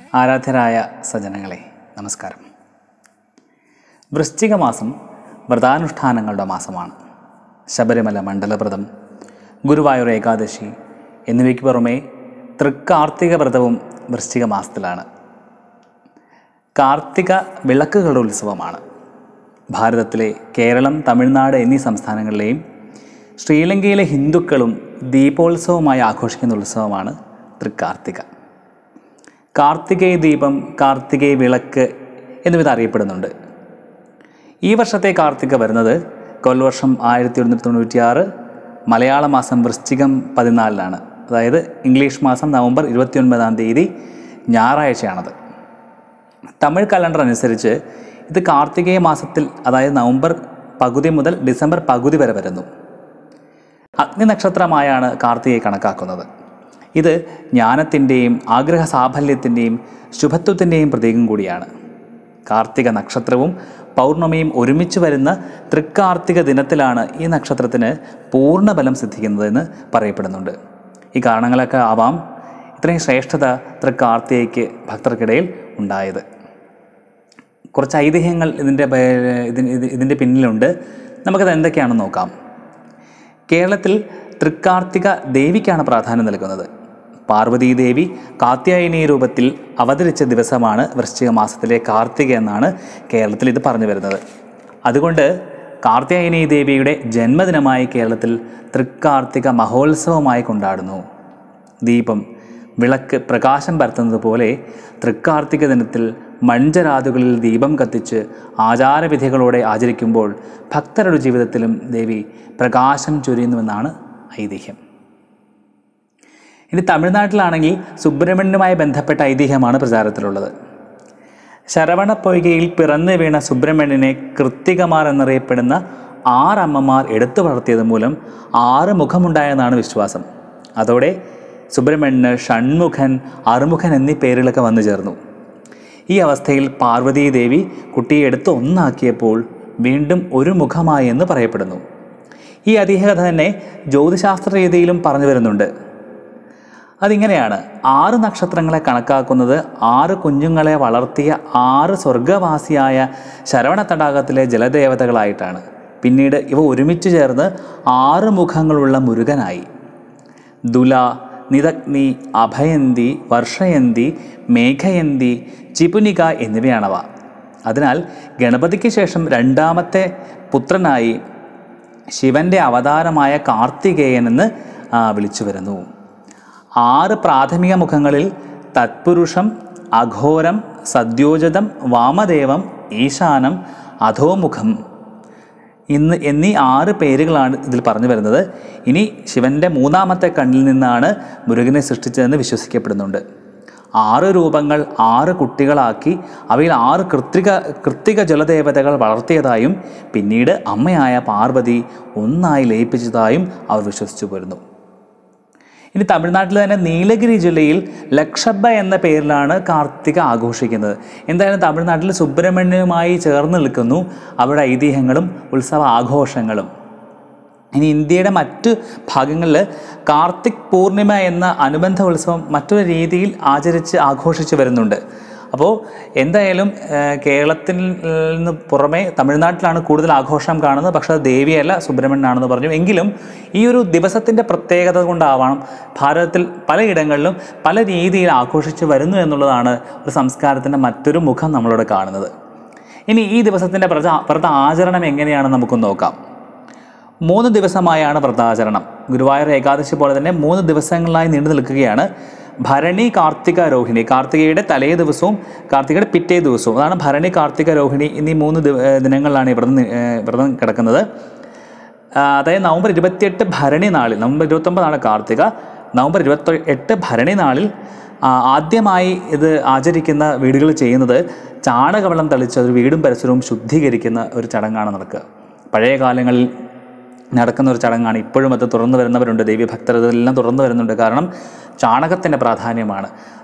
ആരാധ്യരായ സജ്ജനങ്ങളെ നമസ്കാരം. വൃശ്ചിക മാസം വ്രതാനുഷ്ഠാനങ്ങളുടെ മാസമാണ്. ശബരിമല മണ്ഡലവ്രതം, ഗുരുവായൂർ ഏകാദശി എന്നിവയ്ക്ക് പുറമെ തൃക്കാർത്തിക വ്രതവും വൃശ്ചിക മാസത്തിലാണ്. കാർത്തിക വിളക്കുകളുടെ ഉത്സവമാണ്. ഭാരതത്തിലെ കേരളം, തമിഴ്നാട് എന്നീ സംസ്ഥാനങ്ങളിലെയും ശ്രീലങ്കയിലെ ഹിന്ദുക്കളും ദീപോത്സവമായി ആഘോഷിക്കുന്ന ഉത്സവമാണ് തൃക്കാർത്തിക. കാർത്തികേയ ദീപം, കാർത്തികേയ വിളക്ക് എന്നിവ അറിയപ്പെടുന്നുണ്ട്. ഈ വർഷത്തെ കാർത്തിക വരുന്നത് കൊല്ലവർഷം 1196 മലയാള മാസം വൃശ്ചികം 14 അതായത് ഇംഗ്ലീഷ് മാസം നവംബർ 29 ഞായറാഴ്ചയാണത്. തമിഴ് കലണ്ടർ അനുസരിച്ച് ഇത് കാർത്തികേയ മാസത്തിൽ, അതായത് നവംബർ പകുതി മുതൽ ഡിസംബർ പകുതി വരെ വരുന്നു. അഗ്നി നക്ഷത്രമായാണ് കാർത്തികയെ കണക്കാക്കുന്നത്. ഇത് ജ്ഞാനത്തിൻ്റെയും ആഗ്രഹ സാഫല്യത്തിൻ്റെയും ശുഭത്വത്തിൻ്റെയും പ്രതീകം കൂടിയാണ്. കാർത്തിക നക്ഷത്രവും പൗർണമിയും ഒരുമിച്ച് വരുന്ന തൃക്കാർത്തിക ദിനത്തിലാണ് ഈ നക്ഷത്രത്തിന് പൂർണ്ണബലം സിദ്ധിക്കുന്നതെന്ന് പറയപ്പെടുന്നുണ്ട്. ഈ കാരണങ്ങളൊക്കെ ആവാം ഇത്രയും ശ്രേഷ്ഠത തൃക്കാർത്തികയ്ക്ക് ഭക്തർക്കിടയിൽ ഉണ്ടായത്. കുറച്ച് ഐതിഹ്യങ്ങൾ ഇതിൻ്റെ പിന്നിലുണ്ട്. നമുക്കത് എന്തൊക്കെയാണെന്ന് നോക്കാം. കേരളത്തിൽ തൃക്കാർത്തിക ദേവിക്കാണ് പ്രാധാന്യം നൽകുന്നത്. പാർവതീദേവി കാർത്യായനി രൂപത്തിൽ അവതരിച്ച ദിവസമാണ് വൃശ്ചിക മാസത്തിലെ കാർത്തിക എന്നാണ് കേരളത്തിൽ ഇത് പറഞ്ഞു വരുന്നത്. അതുകൊണ്ട് കാർത്യായനി ദേവിയുടെ ജന്മദിനമായി കേരളത്തിൽ തൃക്കാർത്തിക മഹോത്സവമായി കൊണ്ടാടുന്നു. ദീപം, വിളക്ക് പ്രകാശം പരത്തുന്നത് പോലെ തൃക്കാർത്തിക ദിനത്തിൽ മൺചരാതുകളിൽ ദീപം കത്തിച്ച് ആചാരവിധികളോടെ ആചരിക്കുമ്പോൾ ഭക്തരുടെ ജീവിതത്തിലും ദേവി പ്രകാശം ചൊരിയുന്നുവെന്നാണ് ഐതിഹ്യം. ഇനി തമിഴ്നാട്ടിലാണെങ്കിൽ സുബ്രഹ്മണ്യനുമായി ബന്ധപ്പെട്ട ഐതിഹ്യമാണ് പ്രചാരത്തിലുള്ളത്. ശരവണ പൊയ്കയിൽ പിറന്നു വീണ സുബ്രഹ്മണ്യനെ കൃത്തികമാർ എന്നറിയപ്പെടുന്ന 6 അമ്മമാർ എടുത്തു വളർത്തിയത് മൂലം 6 മുഖമുണ്ടായെന്നാണ് വിശ്വാസം. അതോടെ സുബ്രഹ്മണ്യന് ഷൺമുഖൻ, അറുമുഖൻ എന്നീ പേരുകളൊക്കെ വന്നു ചേർന്നു. ഈ അവസ്ഥയിൽ പാർവതീദേവി കുട്ടിയെ എടുത്ത് ഒന്നാക്കിയപ്പോൾ വീണ്ടും ഒരു മുഖമായി എന്ന് പറയപ്പെടുന്നു. ഈ ഐതിഹ്യകഥ തന്നെ ജ്യോതിശാസ്ത്ര രീതിയിലും പറഞ്ഞു വരുന്നുണ്ട്. അതിങ്ങനെയാണ്: 6 നക്ഷത്രങ്ങളെ കണക്കാക്കുന്നത് 6 കുഞ്ഞുങ്ങളെ വളർത്തിയ 6 സ്വർഗവാസിയായ ശരവണ തടാകത്തിലെ ജലദേവതകളായിട്ടാണ്. പിന്നീട് ഇവ ഒരുമിച്ച് ചേർന്ന് 6 മുഖങ്ങളുള്ള മുരുകനായി. ദുല, നിതഗ്നി, അഭയന്തി, വർഷയന്തി, മേഘയന്തി, ചിപുനിക എന്നിവയാണവ. അതിനാൽ ഗണപതിക്ക് ശേഷം 2ാമത്തെ പുത്രനായി ശിവൻ്റെ അവതാരമായ കാർത്തികേയനെന്ന് വിളിച്ചു വരുന്നു. 6 പ്രാഥമിക മുഖങ്ങളിൽ തത്പുരുഷം, അഘോരം, സദ്യോജതം, വാമദേവം, ഈശാനം, അധോമുഖം എന്നീ 6 പേരുകളാണ് ഇതിൽ പറഞ്ഞു വരുന്നത്. ഇനി ശിവൻ്റെ 3ാമത്തെ കണ്ണിൽ നിന്നാണ് മുരുകനെ സൃഷ്ടിച്ചതെന്ന് വിശ്വസിക്കപ്പെടുന്നുണ്ട്. 6 രൂപങ്ങൾ 6 കുട്ടികളാക്കി അവയിൽ 6 കൃത്തിക ജലദേവതകൾ വളർത്തിയതായും പിന്നീട് അമ്മയായ പാർവതി ഒന്നായി ലയിപ്പിച്ചതായും അവർ വിശ്വസിച്ചു പോരുന്നു. ഇനി തമിഴ്നാട്ടിൽ തന്നെ നീലഗിരി ജില്ലയിൽ ലക്ഷബ എന്ന പേരിലാണ് കാർത്തിക ആഘോഷിക്കുന്നത്. എന്തായാലും തമിഴ്നാട്ടിൽ സുബ്രഹ്മണ്യനുമായി ചേർന്ന് നിൽക്കുന്നു അവരുടെ ഐതിഹ്യങ്ങളും ഉത്സവ ആഘോഷങ്ങളും. ഇനി ഇന്ത്യയുടെ മറ്റ് ഭാഗങ്ങളിൽ കാർത്തിക് പൂർണിമ എന്ന അനുബന്ധ ഉത്സവം മറ്റൊരു രീതിയിൽ ആഘോഷിച്ച് വരുന്നുണ്ട്. അപ്പോൾ എന്തായാലും കേരളത്തിൽ നിന്ന് പുറമെ തമിഴ്നാട്ടിലാണ് കൂടുതൽ ആഘോഷം കാണുന്നത്. പക്ഷേ അത് ദേവിയല്ല, സുബ്രഹ്മണ്യനാണെന്ന് പറഞ്ഞു. എങ്കിലും ഈ ഒരു ദിവസത്തിൻ്റെ പ്രത്യേകത കൊണ്ടാവണം ഭാരതത്തിൽ പലയിടങ്ങളിലും പല രീതിയിൽ ആഘോഷിച്ച് വരുന്നു എന്നുള്ളതാണ് ഒരു സംസ്കാരത്തിൻ്റെ മറ്റൊരു മുഖം നമ്മളിവിടെ കാണുന്നത്. ഇനി ഈ ദിവസത്തിൻ്റെ വ്രത ആചരണം എങ്ങനെയാണെന്ന് നമുക്കൊന്ന് നോക്കാം. 3 ദിവസമായാണ് വ്രതാചരണം. ഗുരുവായൂർ ഏകാദശി പോലെ തന്നെ 3 ദിവസങ്ങളിലായി നീണ്ടു നിൽക്കുകയാണ്. ഭരണി, കാർത്തിക, രോഹിണി. കാർത്തികയുടെ തലേ ദിവസവും കാർത്തികയുടെ പിറ്റേ ദിവസവും, അതാണ് ഭരണി, കാർത്തിക, രോഹിണി എന്നീ 3 ദിനങ്ങളിലാണ് വ്രതം കിടക്കുന്നത്. അതായത് നവംബർ 28 ഭരണി നാളിൽ, നവംബർ 29 കാർത്തിക, നവംബർ 28 ഭരണി നാളിൽ ആദ്യമായി ഇത് ആചരിക്കുന്ന വീടുകൾ ചെയ്യുന്നത് ചാണകവെള്ളം തളിച്ച് ഒരു വീടും പരിസരവും ശുദ്ധീകരിക്കുന്ന ഒരു ചടങ്ങാണ് നടക്കുക. പഴയ കാലങ്ങളിൽ നടക്കുന്ന ഒരു ചടങ്ങാണ്. ഇപ്പോഴും അത് തുറന്നു വരുന്നവരുണ്ട്. ദേവീഭക്തർ ഇതെല്ലാം തുറന്നു വരുന്നുണ്ട്. കാരണം ചാണകത്തിൻ്റെ പ്രാധാന്യമാണ്.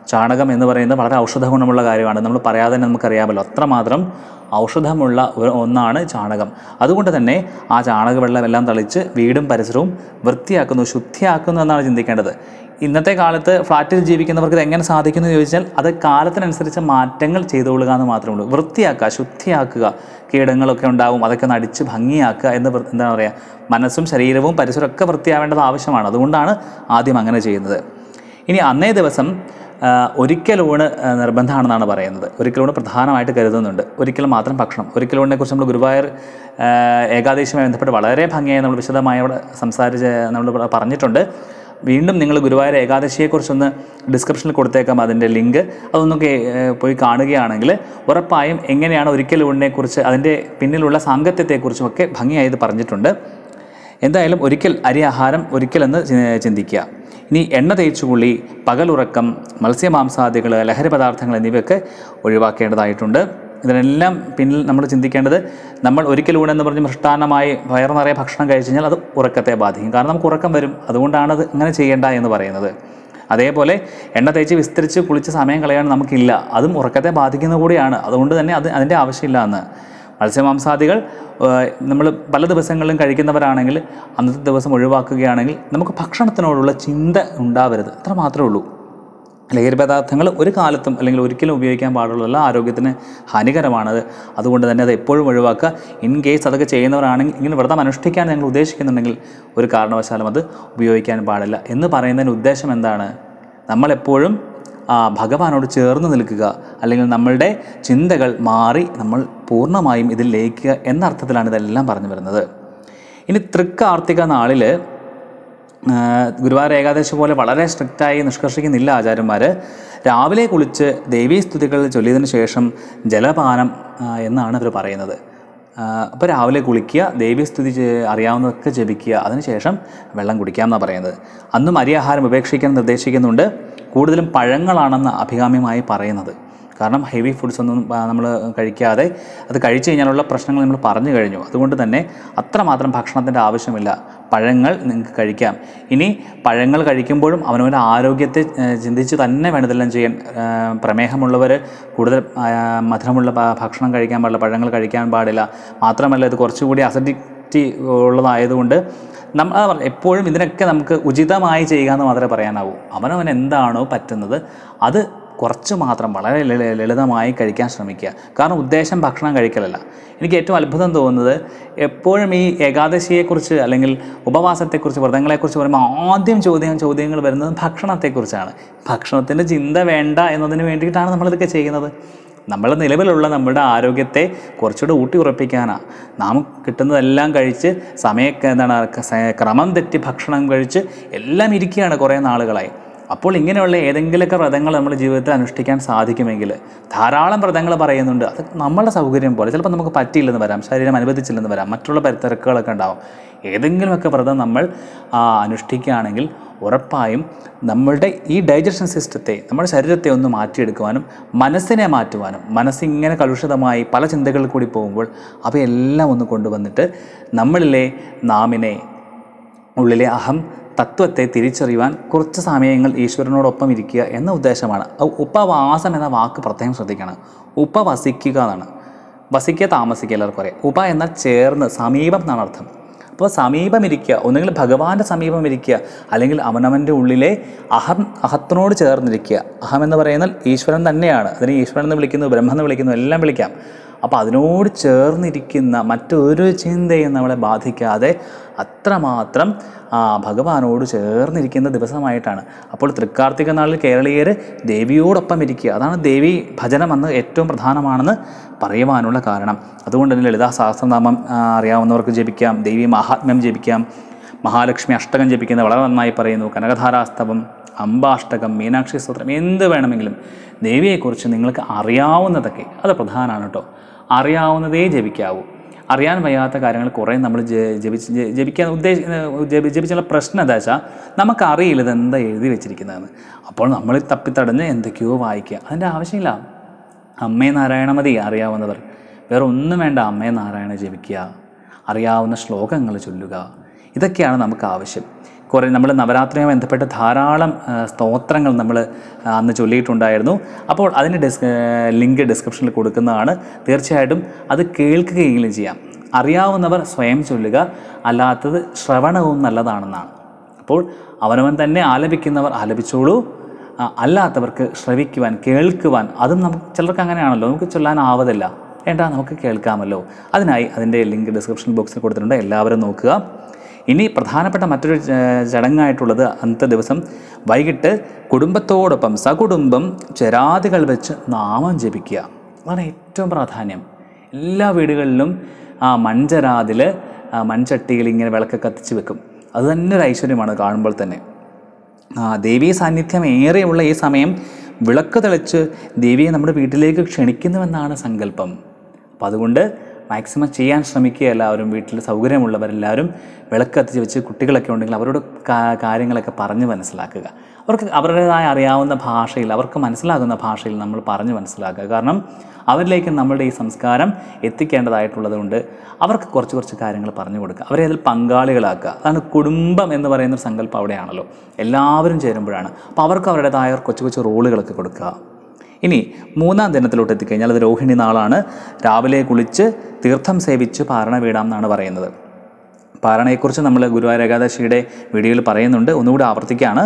ചാണകം എന്ന് പറയുന്നത് വളരെ ഔഷധ ഗുണമുള്ള കാര്യമാണ്. നമ്മൾ പറയാതെ തന്നെ നമുക്കറിയാമല്ലോ, അത്രമാത്രം ഔഷധമുള്ള ഒന്നാണ് ചാണകം. അതുകൊണ്ട് തന്നെ ആ ചാണകവെള്ളമെല്ലാം തളിച്ച് വീടും പരിസരവും വൃത്തിയാക്കുന്നു, ശുദ്ധിയാക്കുന്നു എന്നാണ് ചിന്തിക്കേണ്ടത്. ഇന്നത്തെ കാലത്ത് ഫ്ലാറ്റിൽ ജീവിക്കുന്നവർക്ക് ഇത് എങ്ങനെ സാധിക്കുന്നു എന്ന് ചോദിച്ചാൽ അത് കാലത്തിനനുസരിച്ച് മാറ്റങ്ങൾ ചെയ്തുകൊള്ളുക എന്ന് മാത്രമേ ഉള്ളൂ. വൃത്തിയാക്കുക, ശുദ്ധിയാക്കുക, കീടങ്ങളൊക്കെ ഉണ്ടാവും അതൊക്കെ നടിച്ച് ഭംഗിയാക്കുക എന്ന് എന്താണ് പറയുക, മനസ്സും ശരീരവും പരിസരവും ഒക്കെ വൃത്തിയാവേണ്ടത് ആവശ്യമാണ്. അതുകൊണ്ടാണ് ആദ്യം അങ്ങനെ ചെയ്യുന്നത്. ഇനി അന്നേ ദിവസം ഒരിക്കലൂണ് നിർബന്ധമാണെന്നാണ് പറയുന്നത്. ഒരിക്കലൂണ് പ്രധാനമായിട്ട് കരുതുന്നുണ്ട്. ഒരിക്കൽ മാത്രം ഭക്ഷണം. ഒരിക്കലൂണിനെ കുറിച്ച് നമ്മൾ ഗുരുവായൂർ ഏകാദശിയുമായി ബന്ധപ്പെട്ട് വളരെ ഭംഗിയായി നമ്മൾ വിശദമായി അവിടെ നമ്മൾ പറഞ്ഞിട്ടുണ്ട്. വീണ്ടും നിങ്ങൾ ഗുരുവായൂർ ഏകാദശിയെക്കുറിച്ചൊന്ന് ഡിസ്ക്രിപ്ഷനിൽ കൊടുത്തേക്കാം അതിൻ്റെ ലിങ്ക്. അതൊന്നൊക്കെ പോയി കാണുകയാണെങ്കിൽ ഉറപ്പായും എങ്ങനെയാണ് ഒരിക്കലൂണിനെക്കുറിച്ച് അതിൻ്റെ പിന്നിലുള്ള സാങ്കത്യത്തെക്കുറിച്ചും ഒക്കെ ഭംഗിയായി ഇത് പറഞ്ഞിട്ടുണ്ട്. എന്തായാലും ഒരിക്കൽ അരി ആഹാരം ഒരിക്കലെന്ന് ചിന്തിക്കുക. ഇനി എണ്ണ തേച്ചുകുളി, പകലുറക്കം, മത്സ്യമാംസാദികൾ, ലഹരി പദാർത്ഥങ്ങൾ എന്നിവയൊക്കെ ഒഴിവാക്കേണ്ടതായിട്ടുണ്ട്. ഇതിനെല്ലാം പിന്നിൽ നമ്മൾ ചിന്തിക്കേണ്ടത്, നമ്മൾ ഒരിക്കലൂണെന്ന് പറഞ്ഞ് മൃഷ്ടാന്നമായി വയറ് നിറയെ ഭക്ഷണം കഴിച്ചു കഴിഞ്ഞാൽ അത് ഉറക്കത്തെ ബാധിക്കും. കാരണം നമുക്ക് ഉറക്കം വരും. അതുകൊണ്ടാണ് അത് അങ്ങനെ ചെയ്യേണ്ട എന്ന് പറയുന്നത്. അതേപോലെ എണ്ണ തേച്ച് വിസ്തരിച്ച് കുളിച്ച് സമയം കളയാൻ നമുക്കില്ല, അതും ഉറക്കത്തെ ബാധിക്കുന്ന കൂടിയാണ്. അതുകൊണ്ട് തന്നെ അതിൻ്റെ ആവശ്യമില്ല എന്ന്. മത്സ്യമാംസാദികൾ നമ്മൾ പല ദിവസങ്ങളിലും കഴിക്കുന്നവരാണെങ്കിൽ അന്നത്തെ ദിവസം ഒഴിവാക്കുകയാണെങ്കിൽ നമുക്ക് ഭക്ഷണത്തിനോടുള്ള ചിന്ത ഉണ്ടാവരുത്. അത്ര മാത്രമേ ഉള്ളൂ. ലഹരി പദാർത്ഥങ്ങൾ ഒരു കാലത്തും അല്ലെങ്കിൽ ഒരിക്കലും ഉപയോഗിക്കാൻ പാടുള്ളതല്ല, ആരോഗ്യത്തിന് ഹാനികരമാണത്. അതുകൊണ്ട് തന്നെ അത് എപ്പോഴും ഒഴിവാക്കുക. ഇൻ കേസ് അതൊക്കെ ചെയ്യുന്നവരാണെങ്കിൽ ഇങ്ങനെ വ്രതം അനുഷ്ഠിക്കാൻ ഞങ്ങൾ ഉദ്ദേശിക്കുന്നുണ്ടെങ്കിൽ ഒരു കാരണവശാലും അത് ഉപയോഗിക്കാൻ പാടില്ല. എന്ന് പറയുന്നതിന് ഉദ്ദേശം എന്താണ്? നമ്മളെപ്പോഴും ഭഗവാനോട് ചേർന്ന് നിൽക്കുക, അല്ലെങ്കിൽ നമ്മളുടെ ചിന്തകൾ മാറി നമ്മൾ പൂർണ്ണമായും ഇതിൽ ലയിക്കുക എന്ന അർത്ഥത്തിലാണ് ഇതെല്ലാം പറഞ്ഞു വരുന്നത്. ഇനി തൃക്കാർത്തിക നാളിൽ ഗുരുവായൂർ ഏകാദശി പോലെ വളരെ സ്ട്രിക്റ്റായി നിഷ്കർഷിക്കുന്നില്ല ആചാര്യന്മാർ. രാവിലെ കുളിച്ച് ദേവീസ്തുതികൾ ചൊല്ലിയതിന് ശേഷം ജലപാനം എന്നാണ് അവർ പറയുന്നത്. അപ്പോൾ രാവിലെ കുളിക്കുക, ദേവീസ്തുതി അറിയാവുന്നതൊക്കെ ജപിക്കുക, അതിനുശേഷം വെള്ളം കുടിക്കാമെന്നാണ് പറയുന്നത്. അന്നും അരിയാഹാരം ഉപേക്ഷിക്കാൻ നിർദ്ദേശിക്കുന്നുണ്ട്. കൂടുതലും പഴങ്ങളാണെന്ന് അഭികാമ്യമായി പറയുന്നത്. കാരണം ഹെവി ഫുഡ്സ് ഒന്നും നമ്മൾ കഴിക്കാതെ അത് കഴിച്ചു കഴിഞ്ഞാലുള്ള പ്രശ്നങ്ങൾ നമ്മൾ പറഞ്ഞു കഴിഞ്ഞു. അതുകൊണ്ട് തന്നെ അത്രമാത്രം ഭക്ഷണത്തിൻ്റെ ആവശ്യമില്ല. പഴങ്ങൾ നിങ്ങൾക്ക് കഴിക്കാം. ഇനി പഴങ്ങൾ കഴിക്കുമ്പോഴും അവനവൻ്റെ ആരോഗ്യത്തെ ചിന്തിച്ച് തന്നെ വേണം ഇതെല്ലാം ചെയ്യാൻ. പ്രമേഹമുള്ളവർ കൂടുതൽ മധുരമുള്ള ഭക്ഷണം കഴിക്കാൻ പാടില്ല, പഴങ്ങൾ കഴിക്കാൻ പാടില്ല. മാത്രമല്ല ഇത് കുറച്ചുകൂടി അസിഡിറ്റി ഉള്ളതായതുകൊണ്ട് നമ്മൾ എപ്പോഴും ഇതിനൊക്കെ നമുക്ക് ഉചിതമായി ചെയ്യുക എന്ന് മാത്രമേ പറയാനാവൂ. അവനവൻ എന്താണോ പറ്റുന്നത് അത് കുറച്ച് മാത്രം വളരെ ലളിതമായി കഴിക്കാൻ ശ്രമിക്കുക. കാരണം ഉദ്ദേശം ഭക്ഷണം കഴിക്കലല്ല. എനിക്ക് ഏറ്റവും അത്ഭുതം തോന്നുന്നത് എപ്പോഴും ഈ ഏകാദശിയെക്കുറിച്ച് അല്ലെങ്കിൽ ഉപവാസത്തെക്കുറിച്ച് വ്രതങ്ങളെക്കുറിച്ച് പറയുമ്പോൾ ആദ്യം ചോദ്യങ്ങൾ വരുന്നത് ഭക്ഷണത്തെക്കുറിച്ചാണ്. ഭക്ഷണത്തിൻ്റെ ചിന്ത വേണ്ട എന്നതിന് വേണ്ടിയിട്ടാണ് നമ്മളിതൊക്കെ ചെയ്യുന്നത്. നമ്മൾ നിലവിലുള്ള നമ്മുടെ ആരോഗ്യത്തെ കുറച്ചുകൂടെ ഊട്ടി ഉറപ്പിക്കാനാണ്. നാം കിട്ടുന്നതെല്ലാം കഴിച്ച് ക്രമം തെറ്റി ഭക്ഷണം കഴിച്ച് എല്ലാം ഇരിക്കുകയാണ് കുറേ നാളുകളായി. അപ്പോൾ ഇങ്ങനെയുള്ള ഏതെങ്കിലുമൊക്കെ വ്രതങ്ങൾ നമ്മുടെ ജീവിതത്തിൽ അനുഷ്ഠിക്കാൻ സാധിക്കുമെങ്കിൽ, ധാരാളം വ്രതങ്ങൾ പറയുന്നുണ്ട്, അത് നമ്മളുടെ സൗകര്യം പോലെ ചിലപ്പോൾ നമുക്ക് പറ്റിയില്ലെന്ന് വരാം, ശരീരം അനുവദിച്ചില്ലെന്ന് വരാം, മറ്റുള്ള തിരക്കുകളൊക്കെ ഉണ്ടാവും. ഏതെങ്കിലുമൊക്കെ വ്രതം നമ്മൾ അനുഷ്ഠിക്കുകയാണെങ്കിൽ ഉറപ്പായും നമ്മളുടെ ഈ ഡൈജഷൻ സിസ്റ്റത്തെ, നമ്മുടെ ശരീരത്തെ ഒന്ന് മാറ്റിയെടുക്കുവാനും മനസ്സിനെ മാറ്റുവാനും, മനസ്സിങ്ങനെ കലുഷിതമായി പല ചിന്തകളിൽ കൂടി പോകുമ്പോൾ അവയെല്ലാം ഒന്ന് കൊണ്ടുവന്നിട്ട് നമ്മളിലെ നാമിനെ, ഉള്ളിലെ അഹം തത്വത്തെ തിരിച്ചറിയുവാൻ കുറച്ച് സമയങ്ങൾ ഈശ്വരനോടൊപ്പം ഇരിക്കുക എന്ന ഉദ്ദേശമാണ്. ഉപവാസം എന്ന വാക്ക് പ്രത്യേകം ശ്രദ്ധിക്കണം. ഉപവസിക്കുക എന്നാണ്. വസിക്കുക, താമസിക്കുക എല്ലാവർക്കും അറിയാം. ഉപ എന്നാൽ ചേർന്ന്, സമീപം എന്നാണ് അർത്ഥം. അപ്പോൾ സമീപം ഇരിക്കുക, ഒന്നുകിൽ ഭഗവാന്റെ സമീപം ഇരിക്കുക, അല്ലെങ്കിൽ അവനവൻ്റെ ഉള്ളിലെ അഹത്തിനോട് ചേർന്നിരിക്കുക. അഹം എന്ന് പറയുന്നത് ഈശ്വരൻ തന്നെയാണ്. അതിനെ ഈശ്വരൻ എന്ന് വിളിക്കുന്നു, ബ്രഹ്മം എന്ന് വിളിക്കുന്നു, എല്ലാം വിളിക്കാം. അപ്പോൾ അതിനോട് ചേർന്നിരിക്കുന്ന മറ്റൊരു ചിന്തയും നമ്മളെ ബാധിക്കാതെ അത്രമാത്രം ഭഗവാനോട് ചേർന്നിരിക്കുന്ന ദിവസമായിട്ടാണ്. അപ്പോൾ തൃക്കാർത്തിക നാളിൽ കേരളീയർ ദേവിയോടൊപ്പം ഇരിക്കുക, അതാണ് ദേവി ഭജനം എന്ന് ഏറ്റവും പ്രധാനമാണെന്ന് പറയുവാനുള്ള കാരണം. അതുകൊണ്ട് തന്നെ ലളിതാ സഹസ്രനാമം അറിയാവുന്നവർക്ക് ജപിക്കാം, ദേവി മഹാത്മ്യം ജപിക്കാം, മഹാലക്ഷ്മി അഷ്ടകം ജപിക്കുന്നത് വളരെ നന്നായി പറയുന്നു, കനകധാരാസ്തവം, അംബാഷ്ടകം, മീനാക്ഷി സ്തോത്രം, എന്ത് വേണമെങ്കിലും ദേവിയെക്കുറിച്ച് നിങ്ങൾക്ക് അറിയാവുന്നതൊക്കെ അത് പ്രധാനമാണ് കേട്ടോ. അറിയാവുന്നതേ ജപിക്കാവൂ. അറിയാൻ വയ്യാത്ത കാര്യങ്ങൾ കുറേ നമ്മൾ ജപിച്ചുള്ള പ്രശ്നം എന്താ വെച്ചാൽ നമുക്കറിയില്ല ഇതെന്താ എഴുതി വെച്ചിരിക്കുന്നതെന്ന്. അപ്പോൾ നമ്മൾ തപ്പിത്തടഞ്ഞ് എന്തൊക്കെയോ വായിക്കുക, അതിൻ്റെ ആവശ്യമില്ല. അമ്മേ നാരായണ മതി അറിയാവുന്നവർ, വേറെ ഒന്നും വേണ്ട. അമ്മേ നാരായണ ജപിക്കുക, അറിയാവുന്ന ശ്ലോകങ്ങൾ ചൊല്ലുക, ഇതൊക്കെയാണ് നമുക്ക് ആവശ്യം. കുറേ നമ്മൾ നവരാത്രിയുമായി ബന്ധപ്പെട്ട് ധാരാളം സ്തോത്രങ്ങൾ നമ്മൾ അന്ന് ചൊല്ലിയിട്ടുണ്ടായിരുന്നു. അപ്പോൾ അതിൻ്റെ ലിങ്ക് ഡിസ്ക്രിപ്ഷനിൽ കൊടുക്കുന്നതാണ്. തീർച്ചയായിട്ടും അത് കേൾക്കുകയെങ്കിലും ചെയ്യാം. അറിയാവുന്നവർ സ്വയം ചൊല്ലുക, അല്ലാത്തത് ശ്രവണവും നല്ലതാണെന്നാണ്. അപ്പോൾ അവനവൻ തന്നെ ആലപിക്കുന്നവർ ആലപിച്ചോളൂ, അല്ലാത്തവർക്ക് ശ്രവിക്കുവാൻ, കേൾക്കുവാൻ, അതും നമുക്ക് ചിലർക്ക് അങ്ങനെയാണല്ലോ, നമുക്ക് ചൊല്ലാനാവതില്ല, വേണ്ട നമുക്ക് കേൾക്കാമല്ലോ. അതിനായി അതിൻ്റെ ലിങ്ക് ഡിസ്ക്രിപ്ഷൻ ബോക്സിൽ കൊടുത്തിട്ടുണ്ട്, എല്ലാവരും നോക്കുക. ഇനി പ്രധാനപ്പെട്ട മറ്റൊരു ചടങ്ങായിട്ടുള്ളത് അന്നത്തെ ദിവസം വൈകിട്ട് കുടുംബത്തോടൊപ്പം സകുടുംബം ചരാതികൾ വെച്ച് നാമം ജപിക്കുക. അതാണ് ഏറ്റവും പ്രാധാന്യം. എല്ലാ വീടുകളിലും മൺചരാതിൽ മൺചട്ടിയിൽ ഇങ്ങനെ വിളക്ക് കത്തിച്ച് വെക്കും. അത് തന്നെ ഒരു ഐശ്വര്യമാണ് കാണുമ്പോൾ തന്നെ. ദേവീ സാന്നിധ്യം ഏറെയുള്ള ഈ സമയം വിളക്ക് തെളിച്ച് ദേവിയെ നമ്മുടെ വീട്ടിലേക്ക് ക്ഷണിക്കുന്നുവെന്നാണ് സങ്കല്പം. അപ്പോൾ അതുകൊണ്ട് മാക്സിമം ചെയ്യാൻ ശ്രമിക്കുക. എല്ലാവരും വീട്ടിൽ സൗകര്യമുള്ളവരെല്ലാവരും വിളക്ക് കത്തിച്ച് വെച്ച്, കുട്ടികളൊക്കെ ഉണ്ടെങ്കിൽ അവരോട് കാര്യങ്ങളൊക്കെ പറഞ്ഞ് മനസ്സിലാക്കുക. അവർക്ക് അവരുടേതായ അറിയാവുന്ന ഭാഷയിൽ, അവർക്ക് മനസ്സിലാകുന്ന ഭാഷയിൽ നമ്മൾ പറഞ്ഞ് മനസ്സിലാക്കുക. കാരണം അവരിലേക്ക് നമ്മളുടെ ഈ സംസ്കാരം എത്തിക്കേണ്ടതായിട്ടുള്ളത് കൊണ്ട് അവർക്ക് കുറച്ച് കാര്യങ്ങൾ പറഞ്ഞു കൊടുക്കുക, അവരെ അതിൽ പങ്കാളികളാക്കുക. അതാണ് കുടുംബം എന്ന് പറയുന്നൊരു സങ്കല്പം അവിടെയാണല്ലോ, എല്ലാവരും ചേരുമ്പോഴാണ്. അപ്പോൾ അവർക്ക് അവരുടേതായ കൊച്ചു റോളുകളൊക്കെ കൊടുക്കുക. ഇനി 3-ാം ദിനത്തിലോട്ട് എത്തിക്കഴിഞ്ഞാൽ അത് രോഹിണി നാളാണ്. രാവിലെ കുളിച്ച് തീർത്ഥം സേവിച്ച് പാരണ വീടാം എന്നാണ് പറയുന്നത്. പാരണയെക്കുറിച്ച് നമ്മൾ ഗുരുവായൂർ ഏകാദശിയുടെ വീഡിയോയിൽ പറയുന്നുണ്ട്, ഒന്നുകൂടി ആവർത്തിക്കുകയാണ്.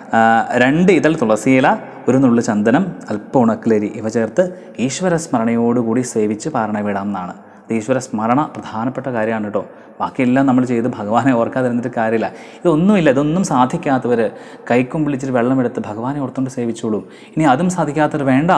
2 ഇതൾ തുളസിയില, 1 നുള്ളു ചന്ദനം, അല്പം ഉണക്കലരി ഇവ ചേർത്ത് ഈശ്വര സ്മരണയോടുകൂടി സേവിച്ച് പാരണ വീടാം എന്നാണ്. ഈശ്വര സ്മരണ പ്രധാനപ്പെട്ട കാര്യമാണ് കേട്ടോ. ബാക്കിയെല്ലാം നമ്മൾ ചെയ്ത് ഭഗവാനെ ഓർക്കാതിരുന്നിട്ട് കാര്യമില്ല. ഇതൊന്നും സാധിക്കാത്തവർ കൈക്കും വിളിച്ചിട്ട് വെള്ളമെടുത്ത് ഭഗവാനെ ഓർത്തുകൊണ്ട് സേവിച്ചോളൂ. ഇനി അതും സാധിക്കാത്തവർ വേണ്ട,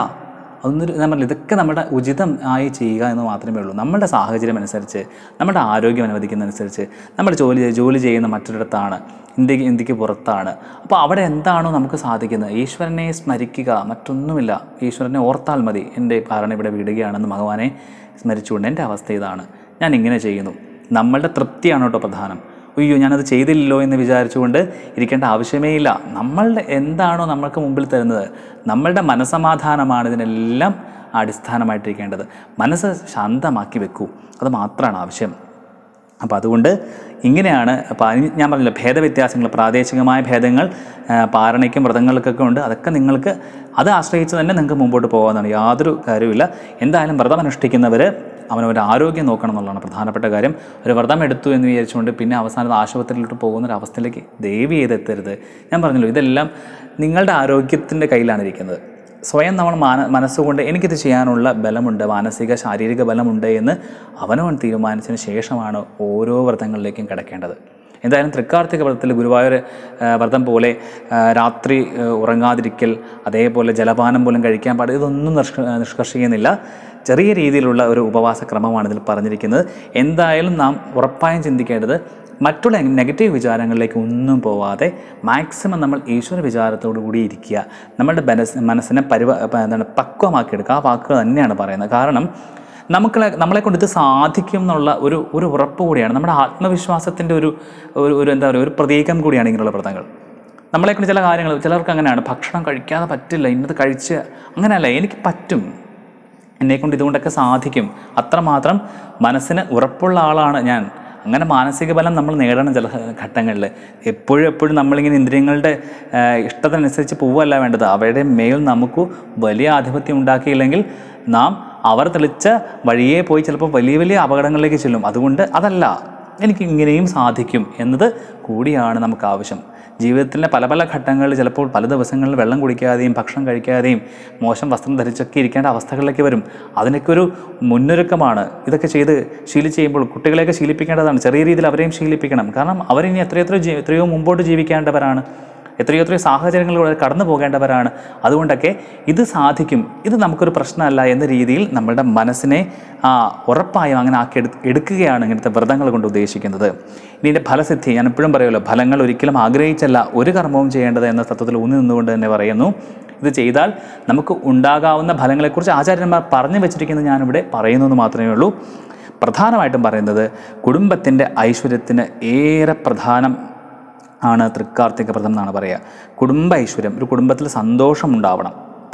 ഇതൊക്കെ നമ്മുടെ ഉചിതം ആയി ചെയ്യുക എന്ന് മാത്രമേ ഉള്ളൂ. നമ്മുടെ സാഹചര്യം അനുസരിച്ച്, നമ്മുടെ ആരോഗ്യം അനുവദിക്കുന്നതനുസരിച്ച്, നമ്മൾ ജോലി ചെയ്യുന്ന മറ്റൊരിടത്താണ്, ഇന്ത്യക്ക് പുറത്താണ്. അപ്പോൾ അവിടെ എന്താണോ നമുക്ക് സാധിക്കുന്നത്, ഈശ്വരനെ സ്മരിക്കുക, മറ്റൊന്നുമില്ല. ഈശ്വരനെ ഓർത്താൽ മതി. എൻ്റെ പാരണ ഇവിടെ വിടുകയാണെന്ന് ഭഗവാനെ സ്മരിച്ചുകൊണ്ട് എൻ്റെ അവസ്ഥ ഇതാണ്, ഞാൻ ഇങ്ങനെ ചെയ്യുന്നു. നമ്മളുടെ തൃപ്തിയാണ് കേട്ടോ പ്രധാനം. അയ്യോ ഞാനത് ചെയ്തില്ലല്ലോ എന്ന് വിചാരിച്ചുകൊണ്ട് ഇരിക്കേണ്ട ആവശ്യമേ ഇല്ല. നമ്മളുടെ എന്താണോ നമ്മൾക്ക് മുമ്പിൽ തരുന്നത്, നമ്മളുടെ മനസ്സമാധാനമാണ് ഇതിനെല്ലാം അടിസ്ഥാനമായിട്ടിരിക്കേണ്ടത്. മനസ്സ് ശാന്തമാക്കി വെക്കൂ, അത് മാത്രമാണ് ആവശ്യം. അപ്പോൾ അതുകൊണ്ട് ഇങ്ങനെയാണ്. ഞാൻ പറഞ്ഞില്ല, ഭേദവ്യത്യാസങ്ങൾ, പ്രാദേശികമായ ഭേദങ്ങൾ പാരണയ്ക്കും വ്രതങ്ങൾക്കൊക്കെ ഉണ്ട്. അതൊക്കെ നിങ്ങൾക്ക് അത് ആശ്രയിച്ച് തന്നെ നിങ്ങൾക്ക് മുമ്പോട്ട് പോകാമെന്നാണ്, യാതൊരു കാര്യമില്ല. എന്തായാലും വ്രതം അനുഷ്ഠിക്കുന്നവർ അവനവൻ്റെ ആരോഗ്യം നോക്കണം എന്നുള്ളതാണ് പ്രധാനപ്പെട്ട കാര്യം. ഒരു വ്രതം എടുത്തു എന്ന് വിചാരിച്ചുകൊണ്ട് പിന്നെ അവസാനത്ത് ആശുപത്രിയിലോട്ട് പോകുന്നൊരവസ്ഥയിലേക്ക് ദയവ് ചെയ്തെത്തരുത്. ഞാൻ പറഞ്ഞല്ലോ, ഇതെല്ലാം നിങ്ങളുടെ ആരോഗ്യത്തിൻ്റെ കയ്യിലാണ് ഇരിക്കുന്നത്. സ്വയം നമ്മൾ മനസ്സുകൊണ്ട് എനിക്കിത് ചെയ്യാനുള്ള ബലമുണ്ട്, മാനസിക ശാരീരിക ബലമുണ്ട് എന്ന് അവനവൻ തീരുമാനിച്ചതിന് ശേഷമാണ് ഓരോ വ്രതങ്ങളിലേക്കും കിടക്കേണ്ടത്. എന്തായാലും തൃക്കാർത്തിക വ്രതത്തിൽ ഗുരുവായൂർ വ്രതം പോലെ രാത്രി ഉറങ്ങാതിരിക്കൽ, അതേപോലെ ജലപാനം പോലും കഴിക്കാൻ പാടില്ല, ഇതൊന്നും നിഷ്കർഷിക്കുന്നില്ല. ചെറിയ രീതിയിലുള്ള ഒരു ഉപവാസ ക്രമമാണ് ഇതിൽ പറഞ്ഞിരിക്കുന്നത്. എന്തായാലും നാം ഉറപ്പായും ചിന്തിക്കേണ്ടത് മറ്റുള്ള നെഗറ്റീവ് വിചാരങ്ങളിലേക്ക് ഒന്നും പോവാതെ മാക്സിമം നമ്മൾ ഈശ്വര വിചാരത്തോടു കൂടി ഇരിക്കുക. നമ്മളുടെ മനസ്സിനെ പക്വമാക്കിയെടുക്കുക. ആ വാക്കുകൾ തന്നെയാണ് പറയുന്നത്. കാരണം നമ്മളെ കൊണ്ട് ഇത് സാധിക്കും എന്നുള്ള ഒരു ഉറപ്പ് കൂടിയാണ്, നമ്മുടെ ആത്മവിശ്വാസത്തിൻ്റെ ഒരു എന്താ പറയുക, ഒരു പ്രതീകം കൂടിയാണ് ഇങ്ങനെയുള്ള വ്രതങ്ങൾ. നമ്മളെക്കൊണ്ട് ചില കാര്യങ്ങൾ, ചിലർക്ക് അങ്ങനെയാണ്, ഭക്ഷണം കഴിക്കാതെ പറ്റില്ല, ഇന്നത് കഴിച്ച്, അങ്ങനെയല്ല, എനിക്ക് പറ്റും, എന്നെക്കൊണ്ട് ഇതുകൊണ്ടൊക്കെ സാധിക്കും, അത്രമാത്രം മനസ്സിന് ഉറപ്പുള്ള ആളാണ് ഞാൻ. അങ്ങനെ മാനസിക ബലം നമ്മൾ നേടണം ചില ഘട്ടങ്ങളിൽ. എപ്പോഴും നമ്മളിങ്ങനെ ഇന്ദ്രിയങ്ങളുടെ ഇഷ്ടത്തിനനുസരിച്ച് പോവുകയല്ല വേണ്ടത്. അവയുടെ മേൽ നമുക്ക് വലിയ ആധിപത്യം ഉണ്ടാക്കിയില്ലെങ്കിൽ നാം അവർ തെളിച്ച വഴിയെ പോയി ചിലപ്പോൾ വലിയ അപകടങ്ങളിലേക്ക് ചെല്ലും. അതുകൊണ്ട് അതല്ല, എനിക്ക് ഇങ്ങനെയും സാധിക്കും എന്നത് കൂടിയാണ് നമുക്ക് ആവശ്യം. ജീവിതത്തിലെ പല ഘട്ടങ്ങളിൽ ചിലപ്പോൾ പല ദിവസങ്ങളിൽ വെള്ളം കുടിക്കാതെയും ഭക്ഷണം കഴിക്കാതെയും മോശം വസ്ത്രം ധരിച്ചൊക്കെ ഇരിക്കേണ്ട അവസ്ഥകളിലേക്ക് വരും. അതിനൊക്കെ ഒരു മുന്നൊരുക്കമാണ്. ഇതൊക്കെ ശീലിച്ച് ചെയ്യുമ്പോൾ കുട്ടികളെയൊക്കെ ശീലിപ്പിക്കേണ്ടതാണ്. ചെറിയ രീതിയിൽ അവരെയും ശീലിപ്പിക്കണം. കാരണം അവരിനി എത്രയോ മുമ്പോട്ട് ജീവിക്കേണ്ടവരാണ്, എത്രയോ സാഹചര്യങ്ങളിലൂടെ കടന്നു പോകേണ്ടവരാണ്. അതുകൊണ്ടൊക്കെ ഇത് സാധിക്കും, ഇത് നമുക്കൊരു പ്രശ്നമല്ല എന്ന രീതിയിൽ നമ്മളുടെ മനസ്സിനെ ഉറപ്പായും അങ്ങനെ എടുക്കുകയാണ് ഇങ്ങനത്തെ വ്രതങ്ങൾ കൊണ്ട് ഉദ്ദേശിക്കുന്നത്. ഇനി ഇതിൻ്റെ ഫലസിദ്ധി ഞാൻ എപ്പോഴും പറയുമല്ലോ, ഫലങ്ങൾ ഒരിക്കലും ആഗ്രഹിച്ചല്ല ഒരു കർമ്മവും ചെയ്യേണ്ടത് എന്ന തത്വത്തിൽ ഊന്നി നിന്നുകൊണ്ട് തന്നെ പറയുന്നു. ഇത് ചെയ്താൽ നമുക്ക് ഉണ്ടാകാവുന്ന ഫലങ്ങളെക്കുറിച്ച് ആചാര്യന്മാർ പറഞ്ഞു വെച്ചിരിക്കുന്നത് ഞാനിവിടെ പറയുന്നു എന്ന് മാത്രമേ ഉള്ളൂ. പ്രധാനമായിട്ടും പറയുന്നത് കുടുംബത്തിൻ്റെ ഐശ്വര്യത്തിന് ഏറെ പ്രധാനം ആണ് തൃക്കാർത്തിക വ്രതം എന്നാണ് പറയുക. കുടുംബ ഐശ്വര്യം, ഒരു കുടുംബത്തിൽ സന്തോഷം ഉണ്ടാവണം.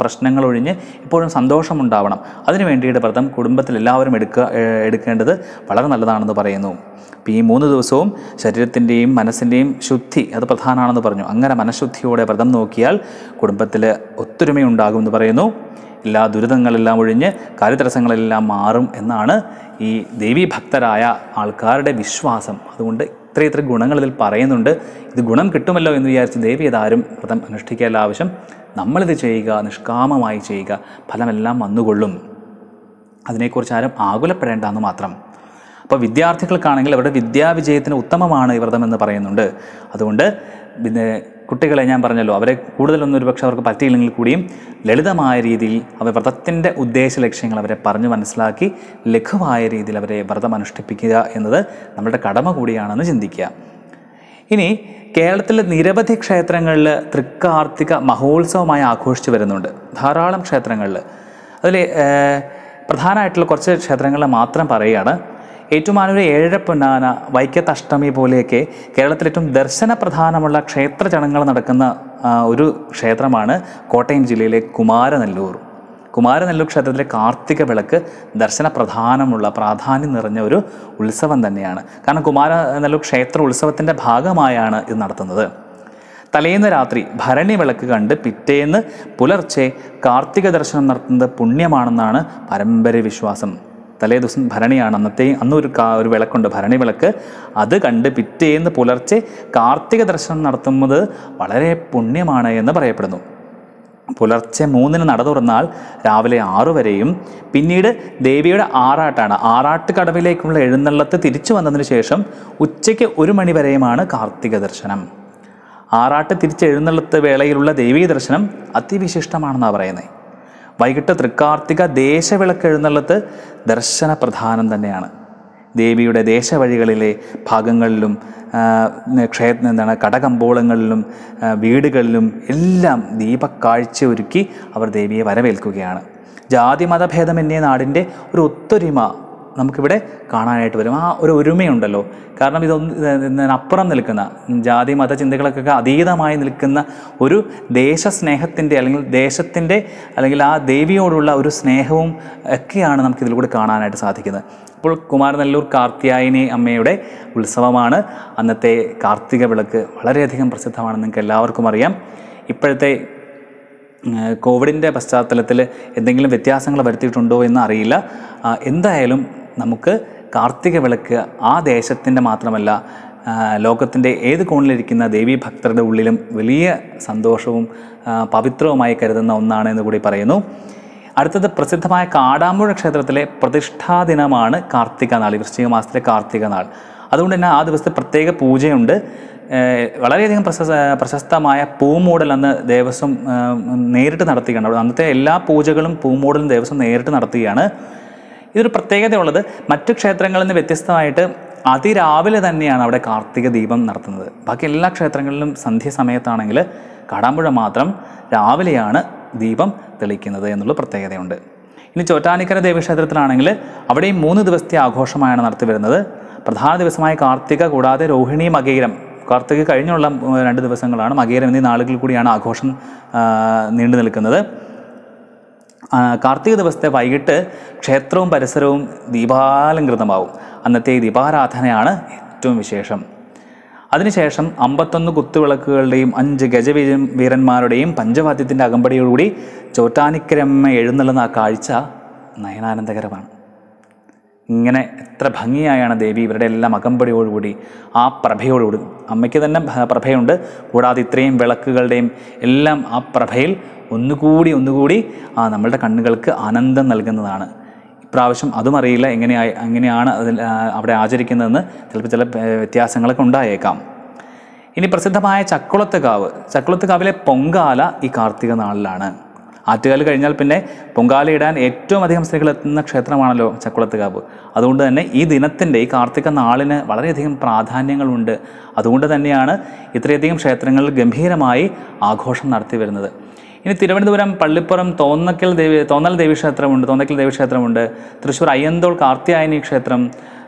പ്രശ്നങ്ങൾ ഒഴിഞ്ഞ് ഇപ്പോഴും സന്തോഷമുണ്ടാവണം. അതിനു വേണ്ടിയിട്ട് വ്രതം കുടുംബത്തിൽ എല്ലാവരും എടുക്കേണ്ടത് വളരെ നല്ലതാണെന്ന് പറയുന്നു. അപ്പോൾ ഈ 3 ദിവസവും ശരീരത്തിൻ്റെയും മനസ്സിൻ്റെയും ശുദ്ധി അത് പ്രധാനമാണെന്ന് പറഞ്ഞു. അങ്ങനെ മനഃശുദ്ധിയോടെ വ്രതം നോക്കിയാൽ കുടുംബത്തിൽ ഒത്തൊരുമയുണ്ടാകുമെന്ന് പറയുന്നു. എല്ലാ ദുരിതങ്ങളെല്ലാം ഒഴിഞ്ഞ് കാര്യതടസ്സങ്ങളെല്ലാം മാറും എന്നാണ് ഈ ദേവീഭക്തരായ ആൾക്കാരുടെ വിശ്വാസം. അതുകൊണ്ട് ഇത്ര ഗുണങ്ങൾ ഇതിൽ പറയുന്നുണ്ട്. ഇത് ഗുണം കിട്ടുമല്ലോ എന്ന് വിചാരിച്ച് ദേവി അതാരും വ്രതം അനുഷ്ഠിക്കാനുള്ള ആവശ്യം. നമ്മളിത് ചെയ്യുക, നിഷ്കാമമായി ചെയ്യുക, ഫലമെല്ലാം വന്നുകൊള്ളും. അതിനെക്കുറിച്ച് ആരും ആകുലപ്പെടേണ്ട എന്ന് മാത്രം. അപ്പോൾ വിദ്യാർത്ഥികൾക്കാണെങ്കിൽ അവരുടെ വിദ്യാവിജയത്തിന് ഉത്തമമാണ് ഈ വ്രതം എന്ന് പറയുന്നുണ്ട്. അതുകൊണ്ട് പിന്നെ കുട്ടികളെ ഞാൻ പറഞ്ഞല്ലോ, അവരെ കൂടുതലൊന്നും ഒരുപക്ഷെ അവർക്ക് പറ്റിയില്ലെങ്കിൽ കൂടിയും ലളിതമായ രീതിയിൽ അവർ വ്രതത്തിൻ്റെ ഉദ്ദേശ ലക്ഷ്യങ്ങൾ അവരെ പറഞ്ഞു മനസ്സിലാക്കി ലഘുവായ രീതിയിൽ അവരെ വ്രതം അനുഷ്ഠിപ്പിക്കുക എന്നത് നമ്മുടെ കടമ കൂടിയാണെന്ന് ചിന്തിക്കുക. ഇനി കേരളത്തിൽ നിരവധി ക്ഷേത്രങ്ങളിൽ തൃക്കാർത്തിക മഹോത്സവമായി ആഘോഷിച്ചു വരുന്നുണ്ട്. ധാരാളം ക്ഷേത്രങ്ങളിൽ. അതിൽ പ്രധാനമായിട്ടുള്ള കുറച്ച് ക്ഷേത്രങ്ങളിൽ മാത്രം പറയുകയാണ്. ഏറ്റുമാനൂർ ഏഴരപ്പൊന്നാന, വൈക്കത്ത് അഷ്ടമി പോലെയൊക്കെ കേരളത്തിൽ ഏറ്റവും ദർശന പ്രധാനമുള്ള ക്ഷേത്ര ചടങ്ങുകൾ നടക്കുന്ന ഒരു ക്ഷേത്രമാണ് കോട്ടയം ജില്ലയിലെ കുമാരനെല്ലൂർ. കുമാരനെല്ലൂർ ക്ഷേത്രത്തിലെ കാർത്തിക വിളക്ക് ദർശന പ്രാധാന്യം നിറഞ്ഞ ഒരു ഉത്സവം തന്നെയാണ്. കാരണം കുമാരനെല്ലൂർ ക്ഷേത്ര ഉത്സവത്തിൻ്റെ ഭാഗമായാണ് ഇത് നടത്തുന്നത്. തലേന്ന് രാത്രി ഭരണി വിളക്ക് കണ്ട് പിറ്റേന്ന് പുലർച്ചെ കാർത്തിക ദർശനം നടത്തുന്നത് പുണ്യമാണെന്നാണ് പാരമ്പര്യ വിശ്വാസം. തലേ ദിവസം ഭരണിയാണ്, അന്നൊരു വിളക്കുണ്ട്, ഭരണി വിളക്ക്. അത് കണ്ട് പിറ്റേന്ന് പുലർച്ചെ കാർത്തിക ദർശനം നടത്തുന്നത് വളരെ പുണ്യമാണ് എന്ന് പറയപ്പെടുന്നു. പുലർച്ചെ 3-ന് നട തുറന്നാൽ രാവിലെ 6 വരെയും പിന്നീട് ദേവിയുടെ ആറാട്ടാണ്. ആറാട്ട് കടവിലേക്കുള്ള എഴുന്നള്ളത്ത് തിരിച്ചു വന്നതിന് ശേഷം ഉച്ചയ്ക്ക് 1 മണി വരെയുമാണ് കാർത്തിക ദർശനം. ആറാട്ട് തിരിച്ചെഴുന്നള്ളത്ത് വേളയിലുള്ള ദേവീ ദർശനം അതിവിശിഷ്ടമാണെന്നാണ് പറയുന്നത്. വൈകിട്ട് തൃക്കാർത്തിക ദേശവിളക്ക് എഴുന്നള്ളത്ത് ദർശന പ്രധാനം തന്നെയാണ്. ദേവിയുടെ ദേശവഴികളിലെ ഭാഗങ്ങളിലും കടകമ്പോളങ്ങളിലും വീടുകളിലും എല്ലാം ദീപക്കാഴ്ച ഒരുക്കി അവർ ദേവിയെ വരവേൽക്കുകയാണ്. ജാതി മതഭേദമന്യേ നാടിൻ്റെ ഒരു ഒത്തൊരുമ നമുക്കിവിടെ കാണാനായിട്ട് വരും. ആ ഒരു ഒരുമയുണ്ടല്ലോ. കാരണം ഇതിനപ്പുറം നിൽക്കുന്ന ജാതി മത ചിന്തകളൊക്കെ അതീതമായി നിൽക്കുന്ന ഒരു ദേശസ്നേഹത്തിൻ്റെ അല്ലെങ്കിൽ ആ ദേവിയോടുള്ള ഒരു സ്നേഹവും ഒക്കെയാണ് നമുക്കിതിലൂടെ കാണാനായിട്ട് സാധിക്കുന്നത്. ഇപ്പോൾ കുമാരനെല്ലൂർ കാർത്യായനി അമ്മയുടെ ഉത്സവമാണ്. അന്നത്തെ കാർത്തിക വിളക്ക് വളരെയധികം പ്രസിദ്ധമാണെന്ന് നിങ്ങൾക്ക് എല്ലാവർക്കും അറിയാം. ഇപ്പോഴത്തെ കോവിഡിൻ്റെ പശ്ചാത്തലത്തിൽ എന്തെങ്കിലും വ്യത്യാസങ്ങൾ വരുത്തിയിട്ടുണ്ടോ എന്ന് അറിയില്ല. എന്തായാലും നമുക്ക് കാർത്തിക വിളക്ക് ആ ദേശത്തിൻ്റെ മാത്രമല്ല ലോകത്തിൻ്റെ ഏത് കോണിലിരിക്കുന്ന ദേവീഭക്തരുടെ ഉള്ളിലും വലിയ സന്തോഷവും പവിത്രവുമായി കരുതുന്ന ഒന്നാണ് എന്ന് കൂടി പറയുന്നു. അടുത്തത് പ്രസിദ്ധമായ കാടാമ്പുഴ ക്ഷേത്രത്തിലെ പ്രതിഷ്ഠാദിനമാണ് കാർത്തിക നാൾ, വൃശ്ചിക മാസത്തിലെ കാർത്തിക നാൾ. അതുകൊണ്ട് തന്നെ ആ ദിവസത്തെ പ്രത്യേക പൂജയുണ്ട്. വളരെയധികം പ്രശസ്തമായ പൂമൂടൽ അന്ന് ദേവസ്വം നേരിട്ട് നടത്തുകയാണ്. അന്നത്തെ എല്ലാ പൂജകളും പൂമൂടലും ദേവസ്വം നേരിട്ട് നടത്തുകയാണ്. ഇതൊരു പ്രത്യേകതയുള്ളത്, മറ്റു ക്ഷേത്രങ്ങളിൽ നിന്ന് വ്യത്യസ്തമായിട്ട് അതിരാവിലെ തന്നെയാണ് അവിടെ കാർത്തിക ദീപം നടത്തുന്നത്. ബാക്കി എല്ലാ ക്ഷേത്രങ്ങളിലും സന്ധ്യസമയത്താണെങ്കിൽ കാടാമ്പുഴ മാത്രം രാവിലെയാണ് ദീപം തെളിക്കുന്നത് എന്നുള്ള പ്രത്യേകതയുണ്ട്. ഇനി ചോറ്റാനിക്കര ദേവീക്ഷേത്രത്തിലാണെങ്കിൽ അവിടെയും 3 ദിവസത്തെ ആഘോഷമായാണ് നടത്തി വരുന്നത്. പ്രധാന ദിവസമായ കാർത്തിക കൂടാതെ രോഹിണി, മകയിരം, കാർത്തിക കഴിഞ്ഞുള്ള 2 ദിവസങ്ങളാണ്, മകയിരം എന്നീ നാളുകളിൽ കൂടിയാണ് ആഘോഷം നീണ്ടു നിൽക്കുന്നത്. കാർത്തിക ദിവസത്തെ വൈകിട്ട് ക്ഷേത്രവും പരിസരവും ദീപാലങ്കൃതമാവും. അന്നത്തെ ദീപാരാധനയാണ് ഏറ്റവും വിശേഷം. അതിനുശേഷം 51 കുത്തുവിളക്കുകളുടെയും 5 ഗജവീരന്മാരുടെയും പഞ്ചവാദ്യത്തിൻ്റെ അകമ്പടിയോടുകൂടി ചോറ്റാനിക്കരമ്മ എഴുന്നള്ളുന്ന ആ കാഴ്ച നയനാനന്ദകരമാണ്. ഇങ്ങനെ എത്ര ഭംഗിയായാണ് ദേവി ഇവരുടെ എല്ലാം അകമ്പടിയോടുകൂടി ആ പ്രഭയോടുകൂടി, അമ്മയ്ക്ക് തന്നെ പ്രഭയുണ്ട്, കൂടാതെ ഇത്രയും വിളക്കുകളുടെയും എല്ലാം ആ പ്രഭയിൽ ഒന്നുകൂടി നമ്മളുടെ കണ്ണുകൾക്ക് ആനന്ദം നൽകുന്നതാണ്. ഇപ്രാവശ്യം അതും അറിയില്ല എങ്ങനെയാണ് അതിൽ അവിടെ ആചരിക്കുന്നതെന്ന്, ചിലപ്പോൾ ചില വ്യത്യാസങ്ങളൊക്കെ ഉണ്ടായേക്കാം. ഇനി പ്രസിദ്ധമായ ചക്കുളത്ത് കാവിലെ പൊങ്കാല ഈ കാർത്തിക നാളിലാണ്. ആറ്റുകാൽ കഴിഞ്ഞാൽ പിന്നെ പൊങ്കാലയിടാൻ ഏറ്റവും അധികം സ്ത്രീകൾ എത്തുന്ന ക്ഷേത്രമാണല്ലോ ചക്കുളത്തുകാവ്. അതുകൊണ്ട് തന്നെ ഈ ദിനത്തിൻ്റെ, ഈ കാർത്തിക നാളിന് വളരെയധികം പ്രാധാന്യങ്ങളുണ്ട്. അതുകൊണ്ട് തന്നെയാണ് ഇത്രയധികം ക്ഷേത്രങ്ങളിൽ ഗംഭീരമായി ആഘോഷം നടത്തി വരുന്നത്. ഇനി തിരുവനന്തപുരം പള്ളിപ്പുറം തോന്നക്കൽ ദേവീക്ഷേത്രമുണ്ട്. തൃശ്ശൂർ അയ്യന്തോൾ കാർത്യായനി ക്ഷേത്രം,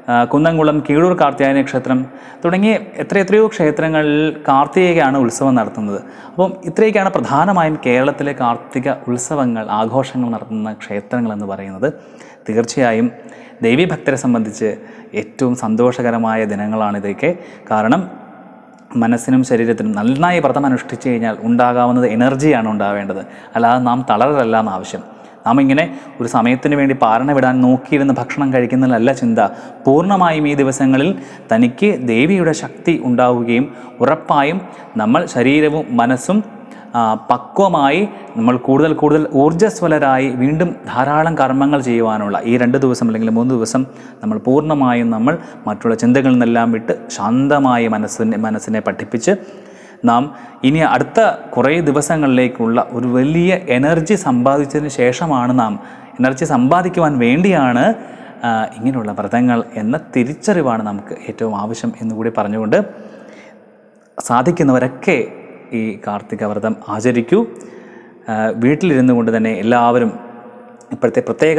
കുന്നംകുളം കീഴൂർ കാർത്തികേയ ക്ഷേത്രം തുടങ്ങിയ എത്രയോ ക്ഷേത്രങ്ങളിൽ കാർത്തികയാണ് ഉത്സവം നടത്തുന്നത്. അപ്പം ഇത്രയൊക്കെയാണ് പ്രധാനമായും കേരളത്തിലെ കാർത്തിക ഉത്സവങ്ങൾ, ആഘോഷങ്ങൾ നടത്തുന്ന ക്ഷേത്രങ്ങളെന്ന് പറയുന്നത്. തീർച്ചയായും ദേവീഭക്തരെ സംബന്ധിച്ച് ഏറ്റവും സന്തോഷകരമായ ദിനങ്ങളാണിതൊക്കെ. കാരണം മനസ്സിനും ശരീരത്തിനും നന്നായി വ്രതം അനുഷ്ഠിച്ചു കഴിഞ്ഞാൽ ഉണ്ടാകാവുന്നത് എനർജിയാണ് ഉണ്ടാവേണ്ടത്, അല്ലാതെ നാം തളരല്ല എന്നാവശ്യം. നാം ഇങ്ങനെ ഒരു സമയത്തിന് വേണ്ടി പാരണ വിടാൻ നോക്കിയിരുന്ന് ഭക്ഷണം കഴിക്കുന്നതിലല്ല ചിന്ത. പൂർണ്ണമായും ഈ ദിവസങ്ങളിൽ തനിക്ക് ദേവിയുടെ ശക്തി ഉണ്ടാവുകയും ഉറപ്പായും നമ്മൾ ശരീരവും മനസ്സും പക്വമായി നമ്മൾ കൂടുതൽ ഊർജ്ജസ്വലരായി വീണ്ടും ധാരാളം കർമ്മങ്ങൾ ചെയ്യുവാനുള്ള ഈ 2 ദിവസം അല്ലെങ്കിൽ 3 ദിവസം നമ്മൾ പൂർണ്ണമായും നമ്മൾ മറ്റുള്ള ചിന്തകളിൽ നിന്നെല്ലാം വിട്ട് ശാന്തമായി മനസ്സിനെ പഠിപ്പിച്ച് നാം ഇനി അടുത്ത കുറേ ദിവസങ്ങളിലേക്കുള്ള ഒരു വലിയ എനർജി സമ്പാദിച്ചതിന് ശേഷമാണ് എനർജി സമ്പാദിക്കുവാൻ വേണ്ടിയാണ് ഇങ്ങനെയുള്ള വ്രതങ്ങൾ എന്ന തിരിച്ചറിവാണ് നമുക്ക് ഏറ്റവും ആവശ്യം എന്നുകൂടി പറഞ്ഞുകൊണ്ട് സാധിക്കുന്നവരൊക്കെ ഈ കാർത്തിക വ്രതം ആചരിക്കൂ. വീട്ടിലിരുന്നു കൊണ്ട് തന്നെ എല്ലാവരും ഇപ്പോഴത്തെ പ്രത്യേക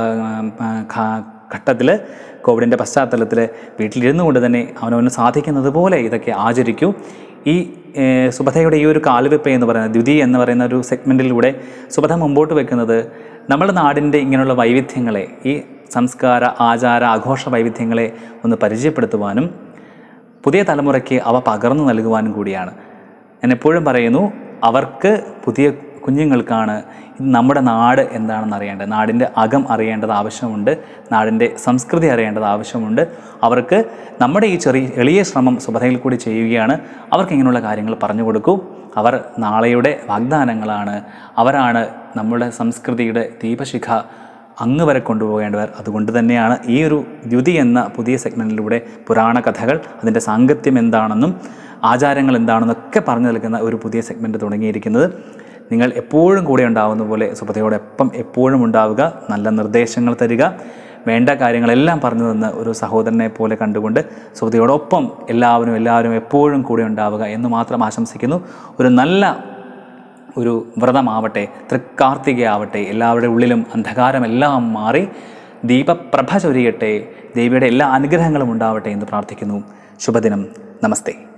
ഘട്ടത്തിൽ കോവിഡിൻ്റെ പശ്ചാത്തലത്തിൽ വീട്ടിലിരുന്നു കൊണ്ട് തന്നെ അവനവന് സാധിക്കുന്നത് പോലെ ഇതൊക്കെ ആചരിക്കൂ. ഈ സുപഥയുടെ ഈ ഒരു കാൽവെപ്പ് എന്ന് പറയുന്നത്, ദ്യുതി എന്ന് പറയുന്ന ഒരു സെഗ്മെൻറ്റിലൂടെ സുപഥ മുമ്പോട്ട് വെക്കുന്നത് നമ്മുടെ നാടിൻ്റെ ഇങ്ങനെയുള്ള വൈവിധ്യങ്ങളെ, ഈ സംസ്കാര ആചാര ആഘോഷ വൈവിധ്യങ്ങളെ ഒന്ന് പരിചയപ്പെടുത്തുവാനും പുതിയ തലമുറയ്ക്ക് അവ പകർന്നു നൽകുവാനും കൂടിയാണ്. ഞാൻ എപ്പോഴും പറയുന്നു, അവർക്ക് പുതിയ കുഞ്ഞുങ്ങൾക്കാണ് നമ്മുടെ നാട് എന്താണെന്ന് അറിയേണ്ടത്, നാടിൻ്റെ അകം അറിയേണ്ടത് ആവശ്യമുണ്ട്, നാടിൻ്റെ സംസ്കൃതി അറിയേണ്ടത് ആവശ്യമുണ്ട്. അവർക്ക് നമ്മുടെ ഈ എളിയ ശ്രമം സുപഥയിൽ കൂടി ചെയ്യുകയാണ്. അവർക്ക് ഇങ്ങനെയുള്ള കാര്യങ്ങൾ പറഞ്ഞു കൊടുക്കൂ. അവർ നാളെയുടെ വാഗ്ദാനങ്ങളാണ്. അവരാണ് നമ്മുടെ സംസ്കൃതിയുടെ ദീപശിഖ അങ്ങ് വരെ കൊണ്ടുപോകേണ്ടവർ. അതുകൊണ്ട് തന്നെയാണ് ഈ ഒരു ദ്യുതി എന്ന പുതിയ സെഗ്മെൻറ്റിലൂടെ പുരാണ കഥകൾ, അതിൻ്റെ സാങ്കത്യം എന്താണെന്നും ആചാരങ്ങൾ എന്താണെന്നൊക്കെ പറഞ്ഞു നൽകുന്ന ഒരു പുതിയ സെഗ്മെൻറ്റ് തുടങ്ങിയിരിക്കുന്നത്. നിങ്ങൾ എപ്പോഴും കൂടെ ഉണ്ടാവുന്ന പോലെ സുപഥയോടൊപ്പം എപ്പോഴും ഉണ്ടാവുക, നല്ല നിർദ്ദേശങ്ങൾ തരിക, വേണ്ട കാര്യങ്ങളെല്ലാം പറഞ്ഞു തന്ന് ഒരു സഹോദരനെ പോലെ കണ്ടുകൊണ്ട് സുപഥയോടൊപ്പം എല്ലാവരും എപ്പോഴും കൂടെ ഉണ്ടാവുക എന്ന് മാത്രം ആശംസിക്കുന്നു. ഒരു നല്ല വ്രതമാവട്ടെ, തൃക്കാർത്തികയാവട്ടെ, എല്ലാവരുടെ ഉള്ളിലും അന്ധകാരമെല്ലാം മാറി ദീപപ്രഭ ചൊരിയട്ടെ, ദേവിയുടെ എല്ലാ അനുഗ്രഹങ്ങളും ഉണ്ടാവട്ടെ എന്ന് പ്രാർത്ഥിക്കുന്നു. ശുഭദിനം. നമസ്തേ.